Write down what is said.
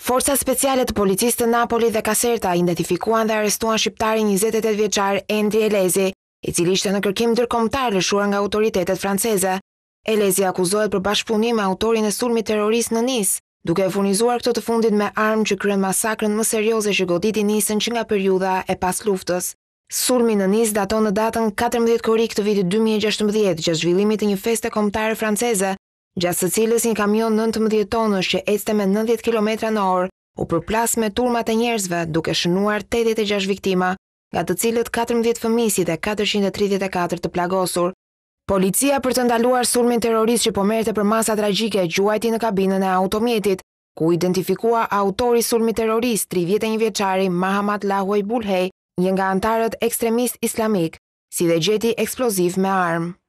Forca speciale të policisë të Napoli dhe Caserta identifikuan dhe arrestuan shqiptarin 28 vjeçar Endri Elezi, i cili ishte në kërkim ndërkombëtar lëshuar nga autoritetet franceze. Elezi akuzohet për bashkëpunim me autorin e sulmit terrorist në Nis, duke e furnizuar këtë të fundit me armë që kryen masakrën më serioze që goditi Nisën që nga periudha e pas luftës. Sulmi në Nis daton në datën 14 korrik të vitit 2016, gjatë zhvillimit të një feste kombëtare franceze, gjatë së cilës një kamion 19 tonësh që ecte me 90 km/h u përplas me turmat e njerëzve, duke shënuar 86 viktima, nga të cilët 14 fëmijë dhe 434 të plagosur. Policia, për të ndaluar sulmin terrorist që po merrte për masa tragjike, gjuajti në kabinën e automjetit, ku identifikua autori sulmit terrorist, 31 vjeçari Mahamat Lahuaj Bulhej, një nga antarët ekstremist islamik, si dhe gjeti eksploziv me armë.